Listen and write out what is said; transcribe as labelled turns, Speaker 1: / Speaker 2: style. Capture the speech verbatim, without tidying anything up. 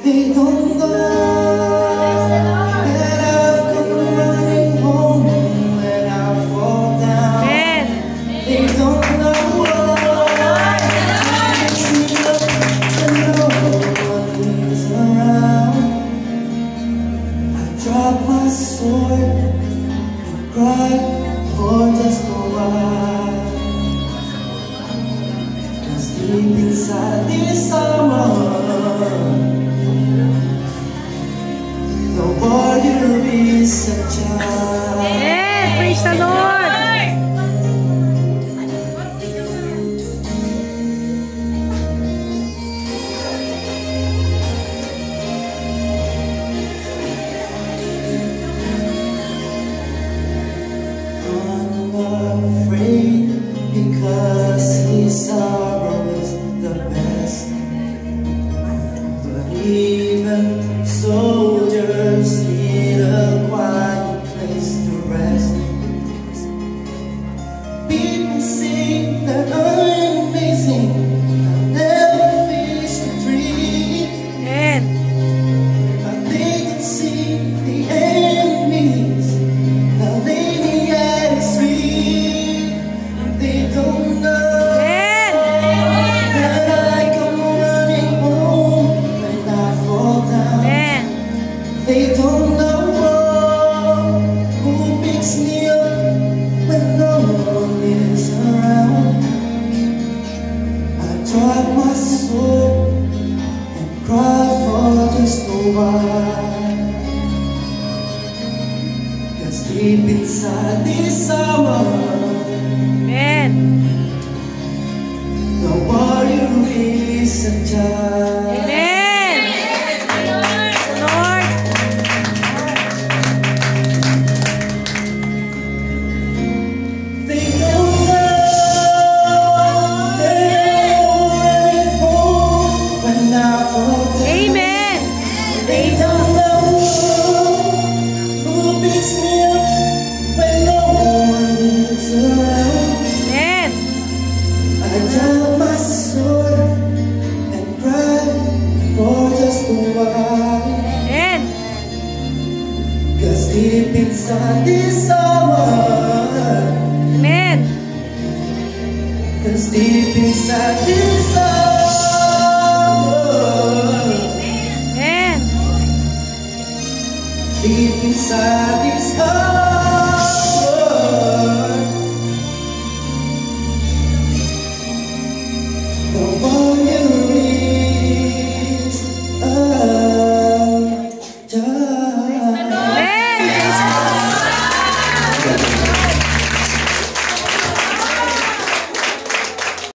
Speaker 1: They don't know that I've come running home when I fall down. They don't know why it's me up and no one is around. I drop my sword and cry for just a while, 'cause deep inside this summer, the warrior is a child.
Speaker 2: Yeah, praise the Lord.
Speaker 1: I'm afraid because his sorrow is the best, but even soldiers need a quiet place to rest. People say that I'm amazing, I'll never face the dream,
Speaker 2: Amen.
Speaker 1: but they can see the enemies that lay me at his feet. They don't know that I come running home when I fall down.
Speaker 2: Amen.
Speaker 1: They don't know who picks me up when no one is around. I drop my sword and cry for just a while, 'cause deep inside this summer,
Speaker 2: Amen.
Speaker 1: the warrior is a child.
Speaker 2: Amen. Lord.
Speaker 1: They don't know that I'm running home when I fall down.
Speaker 2: Amen.
Speaker 1: They don't know who picks me up when no one is around.
Speaker 2: Amen.
Speaker 1: I drop my sword and cry for just a while,
Speaker 2: Amen.
Speaker 1: 'cause deep inside